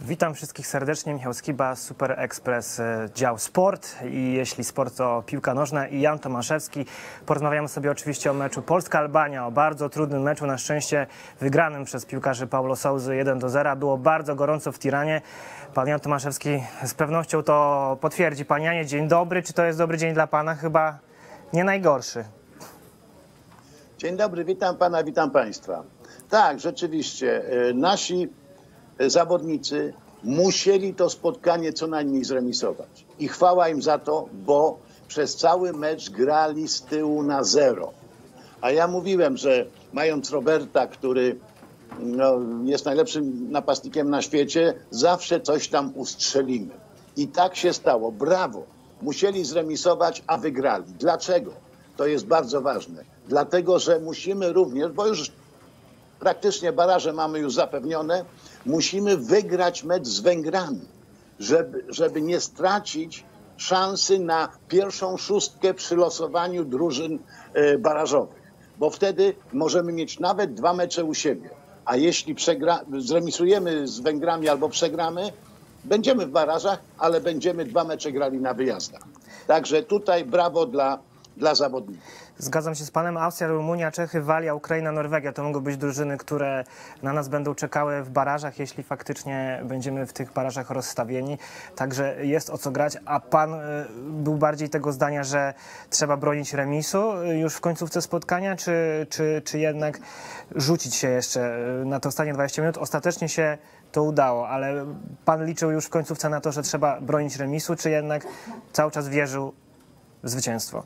Witam wszystkich serdecznie, Michał Skiba, Super Express, dział sport i jeśli sport to piłka nożna i Jan Tomaszewski. Porozmawiamy sobie oczywiście o meczu Polska-Albania, o bardzo trudnym meczu, na szczęście wygranym przez piłkarzy Paulo Sousy 1-0. Było bardzo gorąco w Tiranie. Pan Jan Tomaszewski z pewnością to potwierdzi. Panie Janie, dzień dobry. Czy to jest dobry dzień dla pana? Chyba nie najgorszy. Dzień dobry, witam pana, witam państwa. Tak, rzeczywiście, nasi zawodnicy musieli to spotkanie co najmniej zremisować. I chwała im za to, bo przez cały mecz grali z tyłu na 0. A ja mówiłem, że mając Roberta, który jest najlepszym napastnikiem na świecie, zawsze coś tam ustrzelimy. I tak się stało. Brawo! Musieli zremisować, a wygrali. Dlaczego? To jest bardzo ważne. Dlatego, że musimy również, bo już praktycznie baraże mamy już zapewnione, musimy wygrać mecz z Węgrami, żeby nie stracić szansy na pierwszą szóstkę przy losowaniu drużyn barażowych. Bo wtedy możemy mieć nawet 2 mecze u siebie. A jeśli zremisujemy z Węgrami albo przegramy, będziemy w barażach, ale będziemy 2 mecze grali na wyjazdach. Także tutaj brawo dla zawodników. Zgadzam się z panem. Austria, Rumunia, Czechy, Walia, Ukraina, Norwegia to mogą być drużyny, które na nas będą czekały w barażach, jeśli faktycznie będziemy w tych barażach rozstawieni. Także jest o co grać. A pan był bardziej tego zdania, że trzeba bronić remisu już w końcówce spotkania, czy jednak rzucić się jeszcze na to ostatnie 20 minut? Ostatecznie się to udało, ale pan liczył już w końcówce na to, że trzeba bronić remisu, czy jednak cały czas wierzył w zwycięstwo?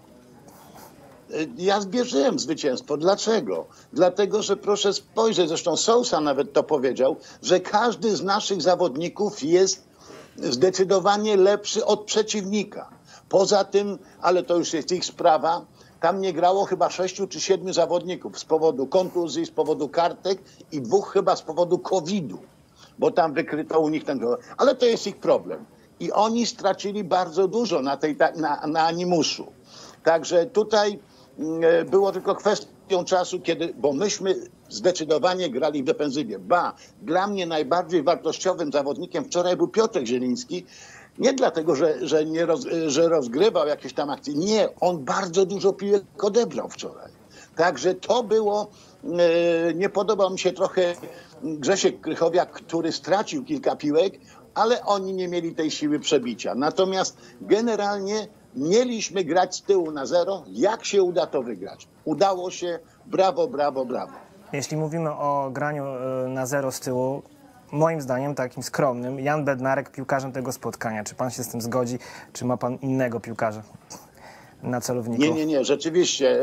Ja wierzyłem w zwycięstwo. Dlaczego? Dlatego, że proszę spojrzeć, zresztą Sousa nawet to powiedział, że każdy z naszych zawodników jest zdecydowanie lepszy od przeciwnika. Poza tym, ale to już jest ich sprawa, tam nie grało chyba 6 czy 7 zawodników z powodu kontuzji, z powodu kartek i 2 chyba z powodu COVID-u, bo tam wykryto u nich ten... Ale to jest ich problem. I oni stracili bardzo dużo na animuszu. Także tutaj było tylko kwestią czasu, bo myśmy zdecydowanie grali w defensywie. Dla mnie najbardziej wartościowym zawodnikiem wczoraj był Piotrek Zieliński. Nie dlatego, że rozgrywał jakieś tam akcje. Nie, on bardzo dużo piłek odebrał wczoraj. Także to było, nie podobał mi się trochę Grzesiek Krychowiak, który stracił kilka piłek, ale oni nie mieli tej siły przebicia. Natomiast generalnie mieliśmy grać z tyłu na 0. Jak się uda to wygrać? Udało się. Brawo, brawo, brawo. Jeśli mówimy o graniu na 0 z tyłu, moim zdaniem takim skromnym, Jan Bednarek piłkarzem tego spotkania. Czy pan się z tym zgodzi? Czy ma pan innego piłkarza na celowniku? Nie. Rzeczywiście.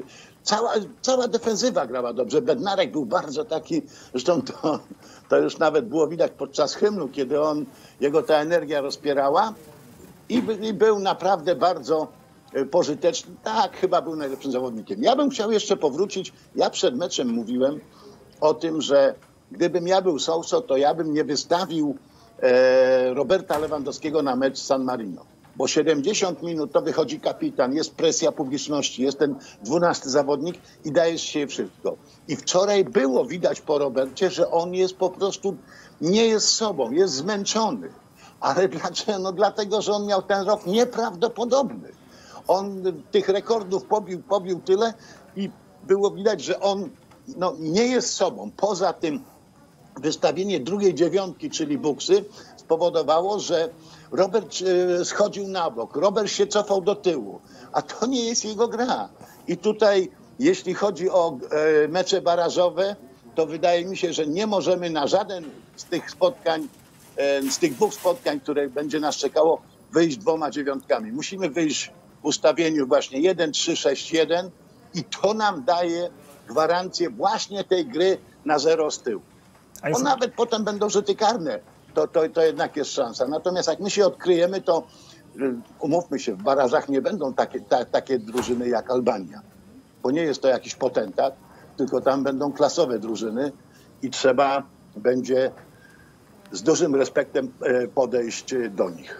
Cała defensywa grała dobrze. Bednarek był bardzo taki, zresztą to już nawet było widać podczas hymnu, kiedy jego ta energia rozpierała. I był naprawdę bardzo pożyteczny. Tak, chyba był najlepszym zawodnikiem. Ja bym chciał jeszcze powrócić. Ja przed meczem mówiłem o tym, że gdybym ja był Souso, to ja bym nie wystawił Roberta Lewandowskiego na mecz z San Marino. Bo 70 minut to wychodzi kapitan, jest presja publiczności, jest ten 12 zawodnik i daje się wszystko. I wczoraj było widać po Robercie, że on jest po prostu, nie jest sobą, jest zmęczony. Ale dlaczego? No dlatego, że on miał ten rok nieprawdopodobny. On tych rekordów pobił tyle i było widać, że on nie jest sobą. Poza tym wystawienie drugiej dziewiątki, czyli Buksy, spowodowało, że Robert schodził na bok, Robert się cofał do tyłu, a to nie jest jego gra. I tutaj, jeśli chodzi o mecze barażowe, to wydaje mi się, że nie możemy na żaden z tych spotkań, z tych 2 spotkań, które będzie nas czekało, wyjść 2 dziewiątkami. Musimy wyjść w ustawieniu właśnie 1-3-6-1 i to nam daje gwarancję właśnie tej gry na 0 z tyłu. Bo nawet potem będą rzuty karne, to jednak jest szansa. Natomiast jak my się odkryjemy, to umówmy się, w barażach nie będą takie drużyny jak Albania, bo nie jest to jakiś potentat, tylko tam będą klasowe drużyny i trzeba będzie z dużym respektem podejść do nich.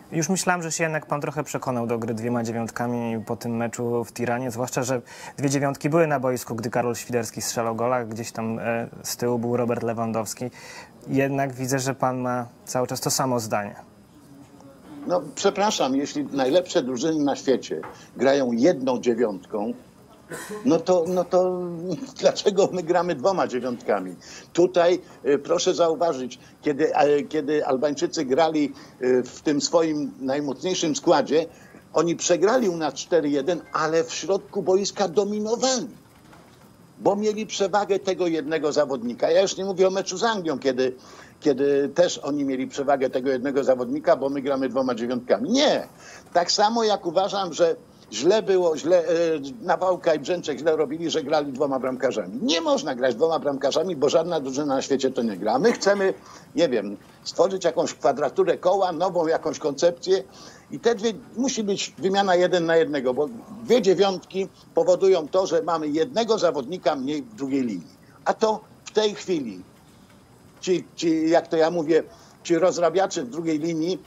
Już myślałem, że się jednak pan trochę przekonał do gry 2 dziewiątkami po tym meczu w Tiranie, zwłaszcza, że 2 dziewiątki były na boisku, gdy Karol Świderski strzelał gola, gdzieś tam z tyłu był Robert Lewandowski. Jednak widzę, że pan ma cały czas to samo zdanie. No przepraszam, jeśli najlepsze drużyny na świecie grają 1 dziewiątką, no to dlaczego my gramy 2 dziewiątkami? Tutaj proszę zauważyć, kiedy Albańczycy grali w tym swoim najmocniejszym składzie, oni przegrali u nas 4-1, ale w środku boiska dominowali, bo mieli przewagę tego jednego zawodnika. Ja już nie mówię o meczu z Anglią, kiedy też oni mieli przewagę tego jednego zawodnika, bo my gramy 2 dziewiątkami. Nie. Tak samo jak uważam, że źle było, Nawałka i Brzęczek źle robili, że grali 2 bramkarzami. Nie można grać 2 bramkarzami, bo żadna drużyna na świecie to nie gra. My chcemy, nie wiem, stworzyć jakąś kwadraturę koła, nową jakąś koncepcję i te musi być wymiana 1 na 1, bo 2 dziewiątki powodują to, że mamy jednego zawodnika mniej w drugiej linii. A to w tej chwili jak to ja mówię, ci rozrabiacze w drugiej linii,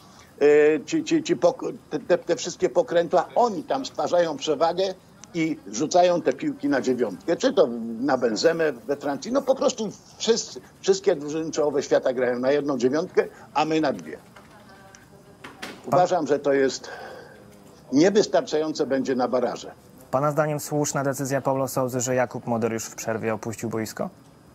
te wszystkie pokrętła, oni tam stwarzają przewagę i rzucają te piłki na dziewiątkę. Czy to na Benzemę we Francji. No po prostu wszystkie drużyny czołowe świata grają na 1 dziewiątkę, a my na 2. Uważam, że to jest niewystarczające będzie na baraże. Pana zdaniem słuszna decyzja Paulo Sousy, że Jakub Moder już w przerwie opuścił boisko?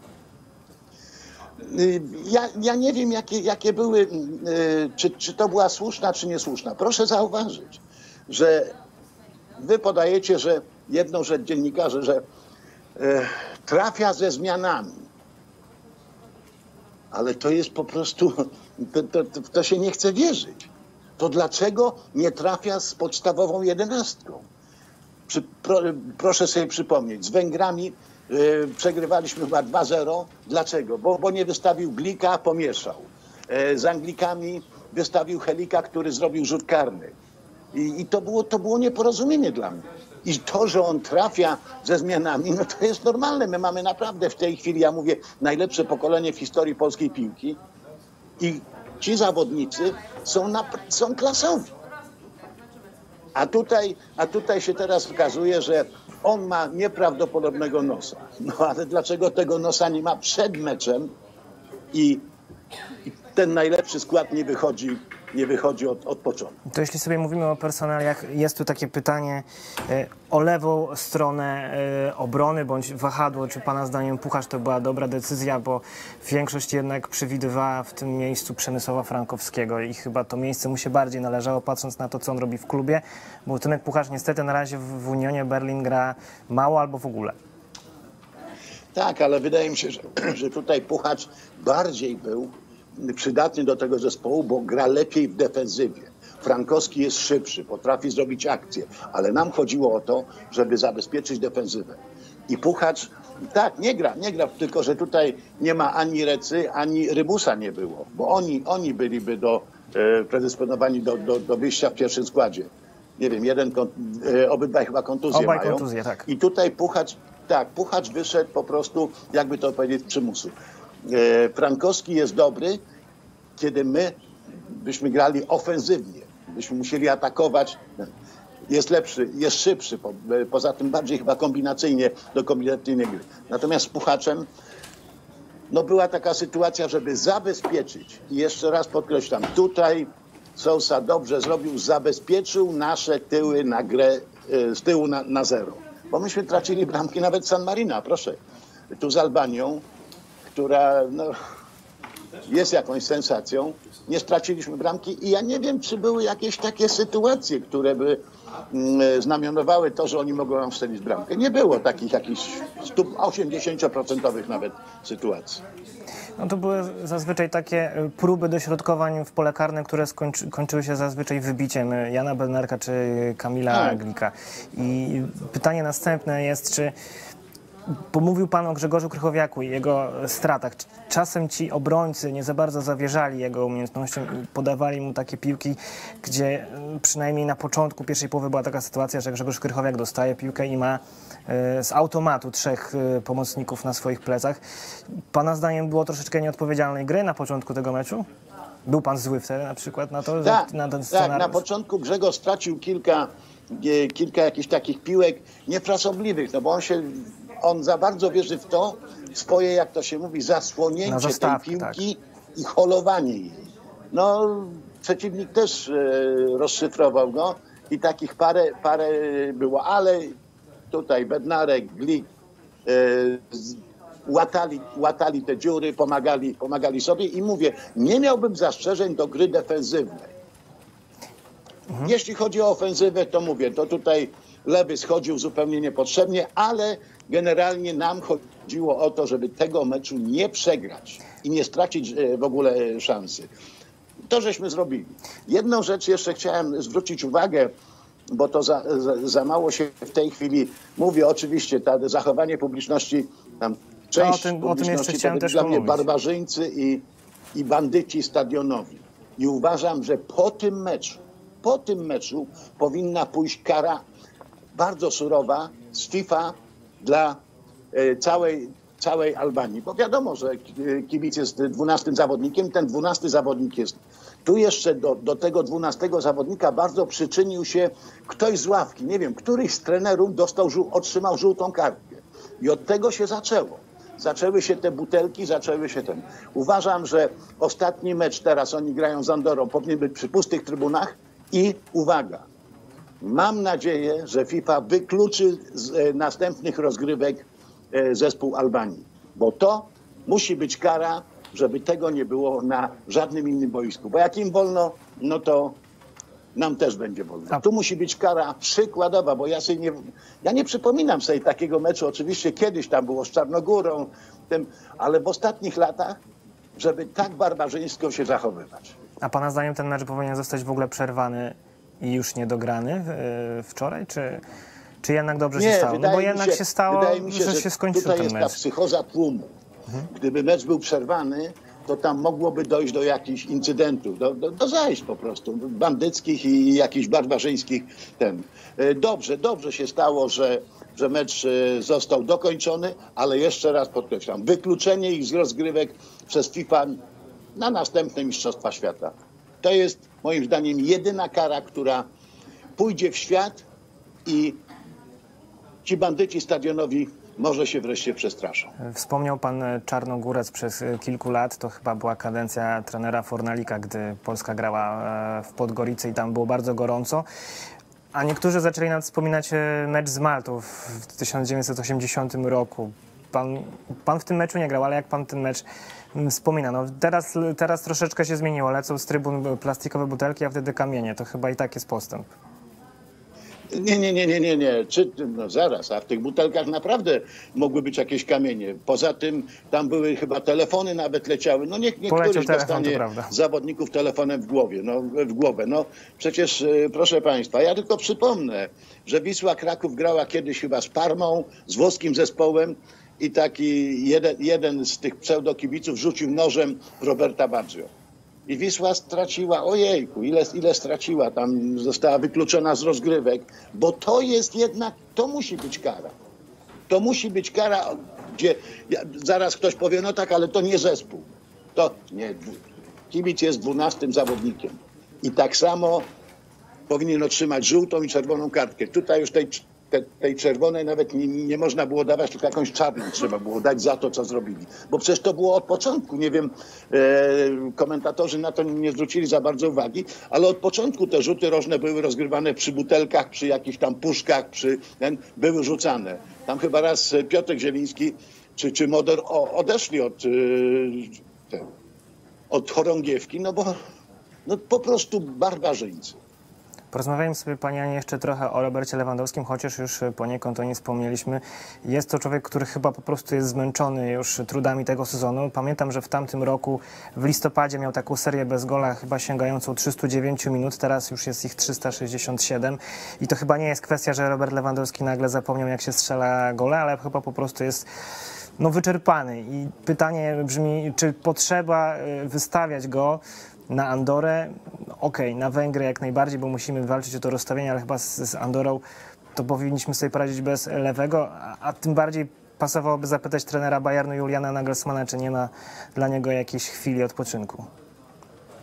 Ja nie wiem, jakie były, czy to była słuszna, czy niesłuszna. Proszę zauważyć, że wy podajecie, że jedną rzecz dziennikarze, że trafia ze zmianami. Ale to jest po prostu, to się nie chce wierzyć. To dlaczego nie trafia z podstawową 11? Proszę sobie przypomnieć, z Węgrami przegrywaliśmy chyba 2-0. Dlaczego? Bo nie wystawił Glika, pomieszał. Z Anglikami wystawił Helika, który zrobił rzut karny. I to było nieporozumienie dla mnie. I to, że on trafia ze zmianami, no to jest normalne. My mamy naprawdę w tej chwili, ja mówię, najlepsze pokolenie w historii polskiej piłki. I ci zawodnicy są klasowi. A tutaj się teraz okazuje, że on ma nieprawdopodobnego nosa. No ale dlaczego tego nosa nie ma przed meczem i ten najlepszy skład nie wychodzi od początku? To jeśli sobie mówimy o personaliach, jest tu takie pytanie o lewą stronę obrony bądź wahadło. Czy pana zdaniem Pucharz to była dobra decyzja, bo większość jednak przewidywała w tym miejscu Przemysława Frankowskiego i chyba to miejsce mu się bardziej należało, patrząc na to, co on robi w klubie, bo Tymek Pucharz niestety na razie w Unionie Berlin gra mało albo w ogóle. Tak, ale wydaje mi się, że tutaj Pucharz bardziej był przydatny do tego zespołu, bo gra lepiej w defensywie. Frankowski jest szybszy, potrafi zrobić akcję, ale nam chodziło o to, żeby zabezpieczyć defensywę. I Pucharz, tak, nie gra, tylko że tutaj nie ma ani Recy, ani Rybusa nie było, bo oni byliby predysponowani do wyjścia w pierwszym składzie. Nie wiem, obydwaj chyba kontuzje mają. Kontuzje, tak. I tutaj Pucharz wyszedł po prostu, jakby to powiedzieć, z przymusu. Frankowski jest dobry, kiedy my byśmy grali ofensywnie, byśmy musieli atakować. Jest lepszy, jest szybszy, poza tym bardziej chyba kombinacyjnie do kombinacyjnej gry. Natomiast z Puchaczem była taka sytuacja, żeby zabezpieczyć, i jeszcze raz podkreślam, tutaj Sousa dobrze zrobił, zabezpieczył nasze tyły na grę z tyłu na 0. Bo myśmy tracili bramki nawet San Marina, proszę. Tu z Albanią, która jest jakąś sensacją, nie straciliśmy bramki i ja nie wiem, czy były jakieś takie sytuacje, które by znamionowały to, że oni mogą nam strzelić bramkę. Nie było takich jakichś 80% nawet sytuacji. No to były zazwyczaj takie próby dośrodkowań w pole karne, które kończyły się zazwyczaj wybiciem Jana Bednarka czy Kamila Glika. I pytanie następne jest, czy pomówił pan o Grzegorzu Krychowiaku i jego stratach. Czasem ci obrońcy nie za bardzo zawierzali jego umiejętnościom i podawali mu takie piłki, gdzie przynajmniej na początku pierwszej połowy była taka sytuacja, że Grzegorz Krychowiak dostaje piłkę i ma z automatu 3 pomocników na swoich plecach. Pana zdaniem było troszeczkę nieodpowiedzialnej gry na początku tego meczu? Był pan zły wtedy na przykład na to, Tak, że na ten tak. scenariusz? Na początku Grzegorz stracił kilka jakichś takich piłek niefrasobliwych, no bo on za bardzo wierzy w to, swoje, jak to się mówi, Na zasłonięcie tej zastawkę, piłki i holowanie jej. No, przeciwnik też rozszyfrował go i takich parę było, ale tutaj Bednarek, Glik łatali te dziury, pomagali sobie i mówię, nie miałbym zastrzeżeń do gry defensywnej. Jeśli chodzi o ofensywę, to mówię, to tutaj lewy schodził zupełnie niepotrzebnie, ale generalnie nam chodziło o to, żeby tego meczu nie przegrać i nie stracić w ogóle szansy. To żeśmy zrobili. Jedną rzecz jeszcze chciałem zwrócić uwagę, bo to za mało się w tej chwili mówi. Oczywiście to zachowanie publiczności, tam część publiczności to byli dla mnie barbarzyńcy i bandyci stadionowi. I uważam, że po tym meczu powinna pójść kara bardzo surowa z FIFA dla całej Albanii. Bo wiadomo, że kibic jest 12 zawodnikiem, ten 12 zawodnik jest. Tu jeszcze do tego 12 zawodnika bardzo przyczynił się ktoś z ławki. Nie wiem, któryś z trenerów otrzymał żółtą kartkę. I od tego się zaczęło. Zaczęły się te butelki, Uważam, że ostatni mecz teraz, oni grają z Andorą, powinien być przy pustych trybunach i uwaga, mam nadzieję, że FIFA wykluczy z następnych rozgrywek zespół Albanii, bo to musi być kara, żeby tego nie było na żadnym innym boisku, bo jak im wolno, no to nam też będzie wolno. Tu musi być kara przykładowa, bo ja nie przypominam sobie takiego meczu, oczywiście kiedyś tam było z Czarnogórą, ale w ostatnich latach, żeby tak barbarzyńsko się zachowywać. A pana zdaniem ten mecz powinien zostać w ogóle przerwany i już nie dograny wczoraj, czy jednak dobrze się stało? No bo jednak się stało, że się skończył ten mecz. Tutaj jest ta psychoza tłumu. Gdyby mecz był przerwany, to tam mogłoby dojść do jakichś incydentów, do zajść po prostu, bandyckich i jakichś barbarzyńskich. Dobrze się stało, że mecz został dokończony, ale jeszcze raz podkreślam, wykluczenie ich z rozgrywek przez FIFA na następne Mistrzostwa Świata. To jest moim zdaniem jedyna kara, która pójdzie w świat i ci bandyci stadionowi może się wreszcie przestraszą. Wspomniał pan Czarnogórec przez kilku lat. To chyba była kadencja trenera Fornalika, gdy Polska grała w Podgoricy i tam było bardzo gorąco. A niektórzy zaczęli nam wspominać mecz z Maltą w 1980 roku. Pan w tym meczu nie grał, ale jak pan ten mecz wspomina? No teraz troszeczkę się zmieniło. Lecą z trybun plastikowe butelki, a wtedy kamienie. To chyba i tak jest postęp. Nie. No zaraz, a w tych butelkach naprawdę mogły być jakieś kamienie. Poza tym tam były chyba telefony nawet leciały. No niektórych dostanie zawodników telefonem w głowę. No przecież, proszę państwa, ja tylko przypomnę, że Wisła Kraków grała kiedyś chyba z Parmą, z włoskim zespołem i taki jeden z tych pseudokibiców rzucił nożem Roberta Baggio. I Wisła straciła, ojejku, ile straciła, tam została wykluczona z rozgrywek, bo to jest jednak, to musi być kara. To musi być kara, gdzie zaraz ktoś powie, no tak, ale to nie zespół. To nie, kibic jest 12 zawodnikiem i tak samo powinien otrzymać żółtą i czerwoną kartkę. Tutaj już tej czerwonej nawet nie można było dawać, tylko jakąś czarną trzeba było dać za to, co zrobili. Bo przecież to było od początku, nie wiem, komentatorzy na to nie zwrócili za bardzo uwagi, ale od początku te rzuty rożne były rozgrywane przy butelkach, przy jakichś tam puszkach, były rzucane. Tam chyba raz Piotrek Zieliński czy Modor odeszli od chorągiewki, no bo po prostu barbarzyńcy. Porozmawiajmy sobie, panie Janie, jeszcze trochę o Robercie Lewandowskim, chociaż już poniekąd o nim wspomnieliśmy. Jest to człowiek, który chyba po prostu jest zmęczony już trudami tego sezonu. Pamiętam, że w tamtym roku w listopadzie miał taką serię bez gola, chyba sięgającą 309 minut. Teraz już jest ich 367. I to chyba nie jest kwestia, że Robert Lewandowski nagle zapomniał, jak się strzela gole, ale chyba po prostu jest wyczerpany. I pytanie brzmi, czy potrzeba wystawiać go na Andorę? Okej, na Węgry jak najbardziej, bo musimy walczyć o to rozstawienie, ale chyba z Andorą to powinniśmy sobie poradzić bez lewego, a tym bardziej pasowałoby zapytać trenera Bayernu Juliana Nagelsmana, czy nie ma dla niego jakiejś chwili odpoczynku.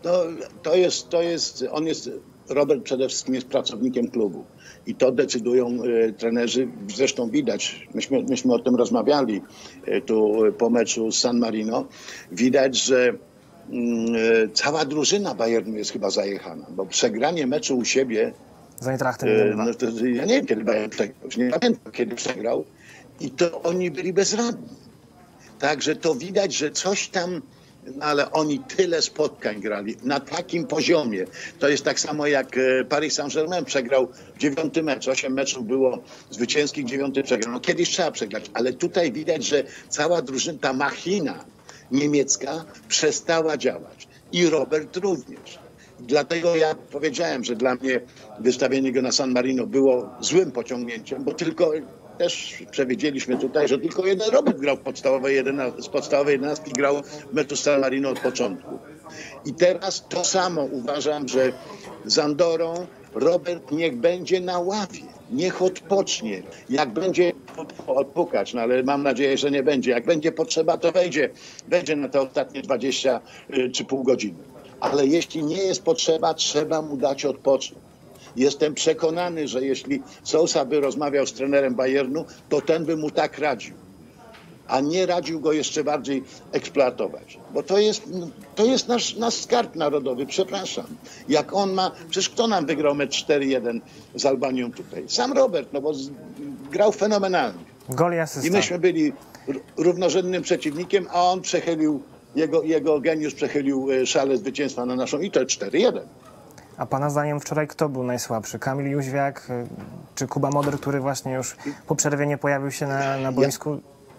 On jest, Robert przede wszystkim jest pracownikiem klubu i to decydują trenerzy. Zresztą widać, myśmy o tym rozmawiali tu po meczu z San Marino. Widać, że cała drużyna Bayernu jest chyba zajechana, bo przegranie meczu u siebie, Z Eintrachtem no to, ja nie wiem, kiedy Bayern przegrał, już nie pamiętam, kiedy przegrał i to oni byli bezradni. Także to widać, że coś tam, no ale oni tyle spotkań grali na takim poziomie. To jest tak samo jak Paris Saint-Germain przegrał 9 mecz. 8 meczów było zwycięskich, 9 przegrał. No kiedyś trzeba przegrać, ale tutaj widać, że cała drużyna, ta machina niemiecka przestała działać. I Robert również. Dlatego ja powiedziałem, że dla mnie wystawienie go na San Marino było złym pociągnięciem, bo tylko też przewidzieliśmy tutaj, że tylko jeden Robert grał z podstawowej 11 grał w meczu z San Marino od początku. I teraz to samo uważam, że z Andorą Robert niech będzie na ławie, niech odpocznie. Jak będzie odpukać, no ale mam nadzieję, że nie będzie. Jak będzie potrzeba, to wejdzie na te ostatnie 20 czy pół godziny. Ale jeśli nie jest potrzeba, trzeba mu dać odpocząć. Jestem przekonany, że jeśli Sousa by rozmawiał z trenerem Bayernu, to ten by mu tak radził. A nie radził go jeszcze bardziej eksploatować. Bo to jest nasz skarb narodowy, przepraszam. Jak on ma, przecież kto nam wygrał mecz 4-1 z Albanią tutaj? Sam Robert, no bo grał fenomenalnie. Gol i asysta. I myśmy byli równorzędnym przeciwnikiem, a on przechylił, jego geniusz przechylił szalę zwycięstwa na naszą i to 4-1. A pana zdaniem wczoraj kto był najsłabszy? Kamil Jóźwiak czy Kuba Moder, który właśnie już po przerwie nie pojawił się na boisku?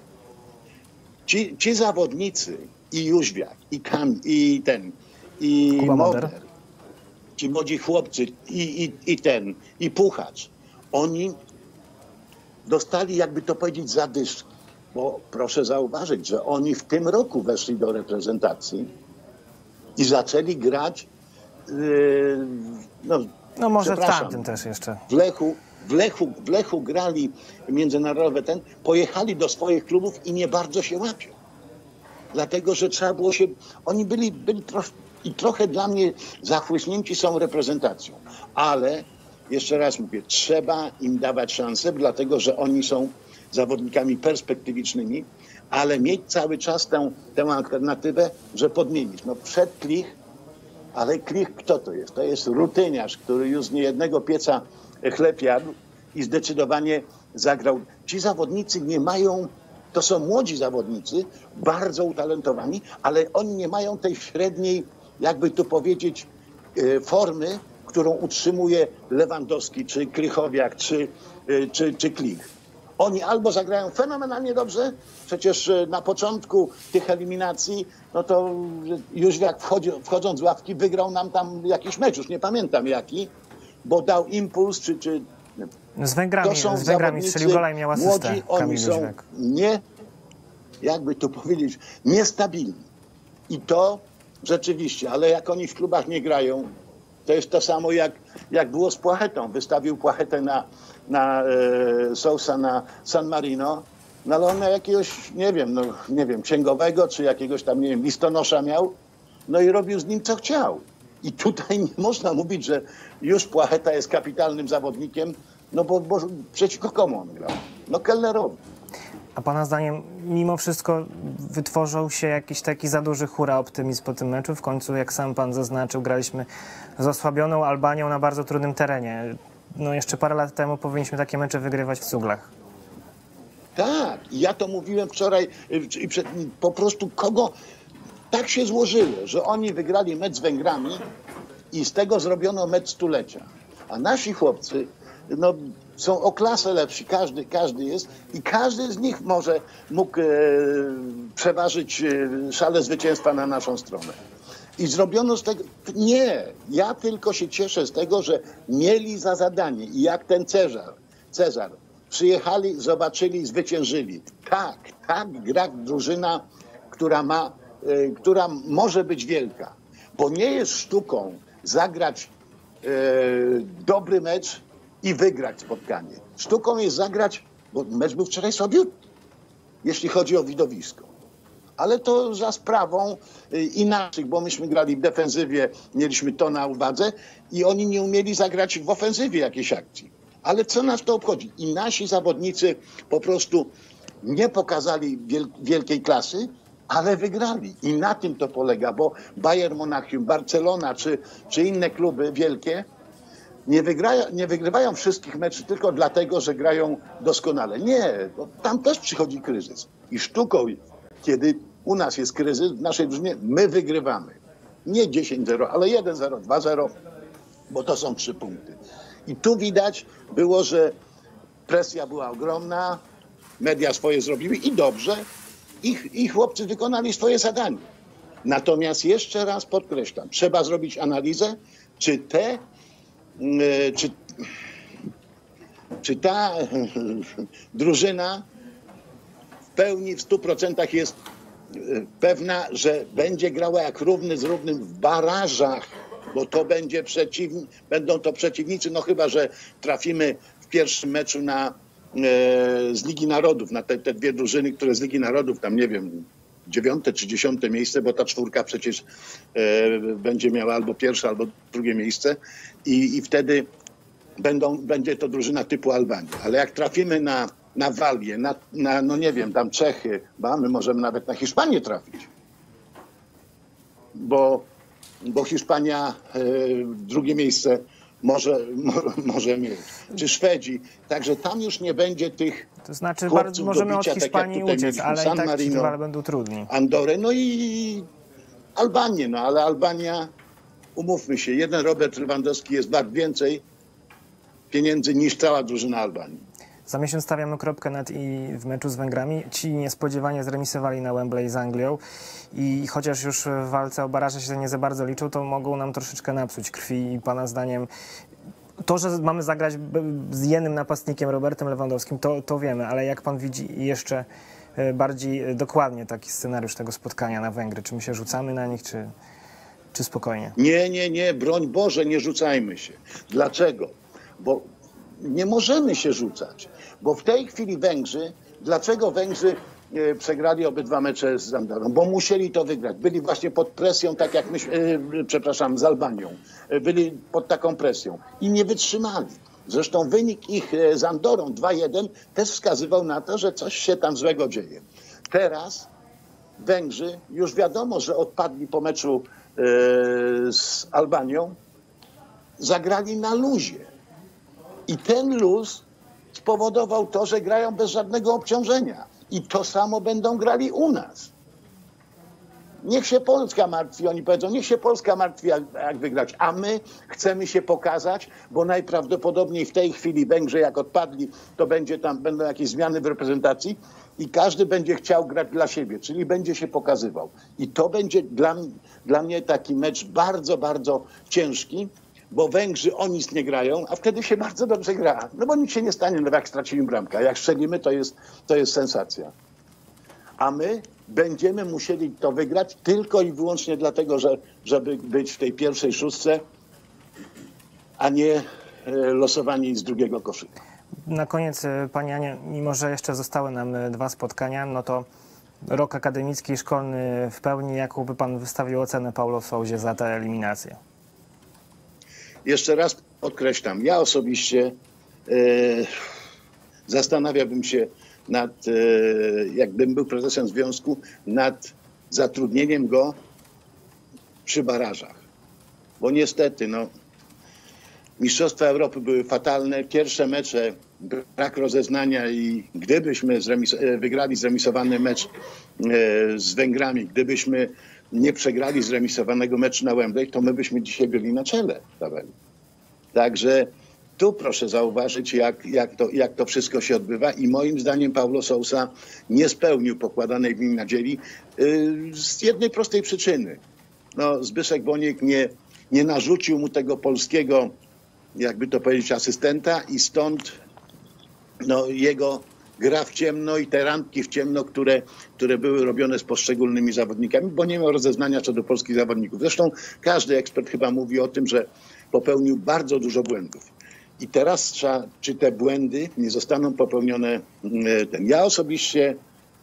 Ci zawodnicy i Jóźwiak, i Kuba Moder, ci młodzi chłopcy i Puchacz, oni dostali, jakby to powiedzieć, zadyszki. Bo proszę zauważyć, że oni w tym roku weszli do reprezentacji i zaczęli grać No może w tamtym też jeszcze. W Lechu grali międzynarodowe pojechali do swoich klubów i nie bardzo się łapią. Dlatego, że trzeba było się... Oni byli trochę dla mnie zachłyśnięci są reprezentacją. Ale, jeszcze raz mówię, trzeba im dawać szansę, dlatego, że oni są zawodnikami perspektywicznymi, ale mieć cały czas tę alternatywę, że podmienić. No przed Klich, ale Klich kto to jest? To jest rutyniarz, który już z niejednego pieca chleb jadł i zdecydowanie zagrał. Ci zawodnicy nie mają, to są młodzi zawodnicy, bardzo utalentowani, ale oni nie mają tej średniej, jakby tu powiedzieć, formy, którą utrzymuje Lewandowski, czy Krychowiak, czy Klich. Oni albo zagrają fenomenalnie dobrze, przecież na początku tych eliminacji, no to Jóźwiak wchodząc z ławki wygrał nam tam jakiś mecz, już nie pamiętam jaki, bo dał impuls, Z Węgrami strzelił gola i miał asystę. Młodzi, oni są jakby tu powiedzieć, niestabilni. I to rzeczywiście, ale jak oni w klubach nie grają, to jest to samo jak było z Płachetą. Wystawił Płachetę na Sousa na San Marino, no ale on jakiegoś, nie wiem, księgowego, czy jakiegoś tam, nie wiem, listonosza miał, no i robił z nim co chciał. I tutaj nie można mówić, że już Płacheta jest kapitalnym zawodnikiem, no bo przeciwko komu on grał? No Kellnerowi. A pana zdaniem mimo wszystko wytworzył się jakiś taki za duży hura optymizm po tym meczu? W końcu, jak sam pan zaznaczył, graliśmy z osłabioną Albanią na bardzo trudnym terenie. No jeszcze parę lat temu powinniśmy takie mecze wygrywać w cuglach. Tak, ja to mówiłem wczoraj, po prostu tak się złożyło, że oni wygrali mecz z Węgrami i z tego zrobiono mecz stulecia. A nasi chłopcy są o klasę lepsi, każdy jest i każdy z nich mógł przeważyć szalę zwycięstwa na naszą stronę. I zrobiono z tego... Nie, ja tylko się cieszę z tego, że mieli za zadanie i jak ten Cezar, przyjechali, zobaczyli, zwyciężyli. Tak gra drużyna, która może być wielka. Bo nie jest sztuką zagrać dobry mecz i wygrać spotkanie. Sztuką jest zagrać, bo mecz był wczoraj słabiutki, jeśli chodzi o widowisko. Ale to za sprawą inaczej, bo myśmy grali w defensywie, mieliśmy to na uwadze i oni nie umieli zagrać w ofensywie jakiejś akcji. Ale co nas to obchodzi? I nasi zawodnicy po prostu nie pokazali wielkiej klasy, ale wygrali. I na tym to polega, bo Bayern Monachium, Barcelona czy inne kluby wielkie nie wygrywają wszystkich meczów tylko dlatego, że grają doskonale. Nie, tam też przychodzi kryzys. I sztuką, kiedy u nas jest kryzys, w naszej drużynie my wygrywamy. Nie 10-0, ale 1-0, 2-0, bo to są 3 punkty. I tu widać było, że presja była ogromna, media swoje zrobiły i dobrze, i chłopcy wykonali swoje zadanie. Natomiast jeszcze raz podkreślam, trzeba zrobić analizę, czy ta drużyna w pełni, w 100% jest pewna, że będzie grała jak równy z równym w barażach, bo to będą to przeciwnicy, no chyba że trafimy w pierwszym meczu z Ligi Narodów, na te 2 drużyny, które z Ligi Narodów, tam nie wiem, 9. czy 10. miejsce, bo ta 4 przecież będzie miała albo pierwsze, albo drugie miejsce i wtedy będzie to drużyna typu Albanii. Ale jak trafimy na Walię, no nie wiem, tam Czechy, my możemy nawet na Hiszpanię trafić. Bo Hiszpania drugie miejsce może mieć. Czy Szwedzi. Także tam już nie będzie tych To znaczy chłopców możemy do bicia, od Hiszpanii tak jak uciec, ale San i tak Marino, rywale będą trudni. Andorę, no i Albanię. No ale Albania, umówmy się, jeden Robert Lewandowski jest wart więcej pieniędzy niż cała drużyna Albanii. Za miesiąc stawiamy kropkę nad i w meczu z Węgrami. Ci niespodziewanie zremisowali na Wembley z Anglią i chociaż już w walce o baraże się nie za bardzo liczą, to mogą nam troszeczkę napsuć krwi i pana zdaniem to, że mamy zagrać z jednym napastnikiem, Robertem Lewandowskim, to wiemy, ale jak pan widzi jeszcze bardziej dokładnie taki scenariusz tego spotkania na Węgry? Czy my się rzucamy na nich, czy spokojnie? Nie, broń Boże, nie rzucajmy się. Dlaczego? Bo nie możemy się rzucać, bo w tej chwili dlaczego Węgrzy przegrali obydwa mecze z Andorą? Bo musieli to wygrać. Byli właśnie pod presją, tak jak z Albanią. Byli pod taką presją i nie wytrzymali. Zresztą wynik ich z Andorą 2-1 też wskazywał na to, że coś się tam złego dzieje. Teraz Węgrzy, już wiadomo, że odpadli po meczu z Albanią, zagrali na luzie. I ten luz spowodował to, że grają bez żadnego obciążenia. I to samo będą grali u nas. Niech się Polska martwi, oni powiedzą, niech się Polska martwi, jak wygrać. A my chcemy się pokazać, bo najprawdopodobniej w tej chwili Węgrzy, jak odpadli, to będą jakieś zmiany w reprezentacji i każdy będzie chciał grać dla siebie, czyli będzie się pokazywał. I to będzie dla mnie taki mecz bardzo, bardzo ciężki, bo Węgrzy o nic nie grają, a wtedy się bardzo dobrze gra. No bo nic się nie stanie, no jak stracimy bramkę. A jak strzelimy, to jest sensacja. A my będziemy musieli to wygrać tylko i wyłącznie dlatego, żeby być w tej pierwszej 6, a nie losowani z drugiego koszyka. Na koniec, panie Janie, mimo że jeszcze zostały nam 2 spotkania, no to rok akademicki i szkolny w pełni. Jaką by pan wystawił ocenę Paulo Sousie za tę eliminację? Jeszcze raz podkreślam, ja osobiście zastanawiałbym się jakbym był prezesem związku, nad zatrudnieniem go przy barażach. Bo niestety, Mistrzostwa Europy były fatalne. Pierwsze mecze, brak rozeznania i gdybyśmy wygrali zremisowany mecz z Węgrami, gdybyśmy nie przegrali zremisowanego meczu na Wembley, to my byśmy dzisiaj byli na czele tabeli. Także tu proszę zauważyć, jak to wszystko się odbywa i moim zdaniem Paulo Sousa nie spełnił pokładanej w nim nadziei z jednej prostej przyczyny. Zbyszek Boniek nie narzucił mu tego polskiego, jakby to powiedzieć, asystenta i stąd jego gra w ciemno i te randki w ciemno, które były robione z poszczególnymi zawodnikami, bo nie miał rozeznania co do polskich zawodników. Zresztą każdy ekspert chyba mówi o tym, że popełnił bardzo dużo błędów. I teraz czy te błędy nie zostaną popełnione. Ja osobiście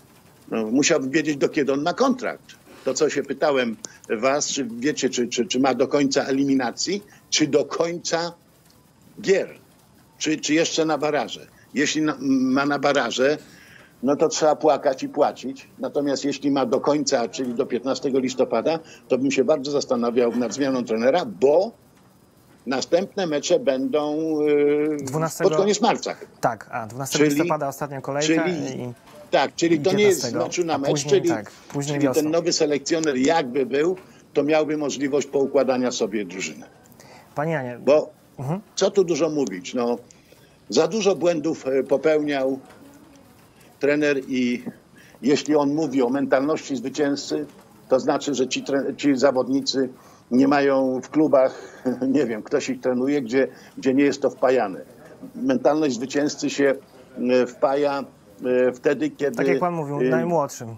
No, musiałbym wiedzieć, do kiedy on ma kontrakt. To, co się pytałem was, czy wiecie, czy ma do końca eliminacji, czy do końca gier, czy jeszcze na baraże. Jeśli ma na baraże, no to trzeba płakać i płacić. Natomiast jeśli ma do końca, czyli do 15 listopada, to bym się bardzo zastanawiał nad zmianą trenera, bo następne mecze będą 12... pod koniec marca. Tak, 12 listopada ostatnia kolejka. Czyli to nie jest z meczu na mecz, czyli ten nowy selekcjoner jakby był, to miałby możliwość poukładania sobie drużyny. Panie Janie. Bo co tu dużo mówić, no, za dużo błędów popełniał trener i jeśli on mówi o mentalności zwycięzcy, to znaczy, że ci zawodnicy nie mają w klubach, nie wiem, ktoś ich trenuje, gdzie nie jest to wpajane. Mentalność zwycięzcy się wpaja wtedy, kiedy... Tak jak pan mówił, najmłodszym.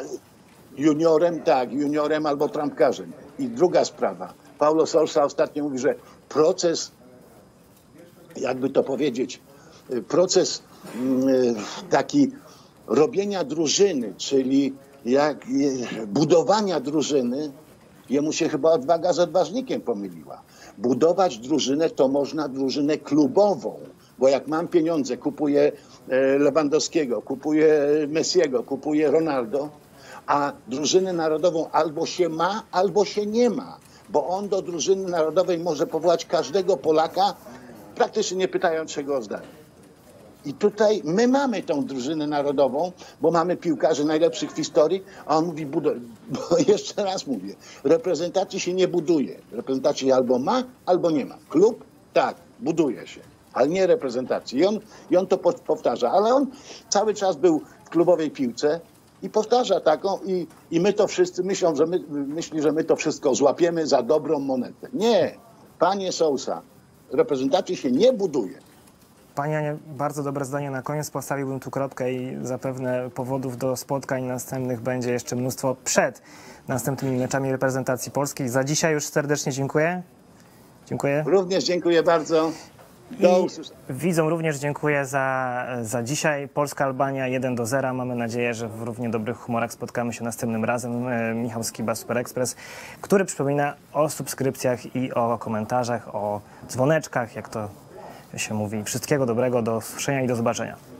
Juniorem albo trampkarzem. I druga sprawa. Paulo Sousa ostatnio mówi, że proces, jakby to powiedzieć, proces taki robienia drużyny, czyli budowania drużyny, jemu się chyba odwaga z odważnikiem pomyliła. Budować drużynę to można drużynę klubową, bo jak mam pieniądze, kupuję Lewandowskiego, kupuję Messiego, kupuję Ronaldo, a drużynę narodową albo się ma, albo się nie ma, bo on do drużyny narodowej może powołać każdego Polaka, praktycznie nie pytającego o zdanie. I tutaj my mamy tą drużynę narodową, bo mamy piłkarzy najlepszych w historii, a on mówi, bo jeszcze raz mówię, reprezentacji się nie buduje. Reprezentacji albo ma, albo nie ma. Klub? Tak, buduje się, ale nie reprezentacji. I on to powtarza, ale on cały czas był w klubowej piłce i powtarza taką i my to wszyscy myśli, że my to wszystko złapiemy za dobrą monetę. Nie, panie Sousa, reprezentacji się nie buduje. Panie Janie, bardzo dobre zdanie na koniec. Postawiłbym tu kropkę i zapewne powodów do spotkań następnych będzie jeszcze mnóstwo przed następnymi meczami reprezentacji polskiej. Za dzisiaj już serdecznie dziękuję. Dziękuję. Również dziękuję bardzo. Do usłyszenia. Widzom również dziękuję za dzisiaj. Polska-Albania 1-0. Mamy nadzieję, że w równie dobrych humorach spotkamy się następnym razem. Michał Skiba, Super Express, który przypomina o subskrypcjach i o komentarzach, o dzwoneczkach, jak to się mówi. Wszystkiego dobrego, do usłyszenia i do zobaczenia.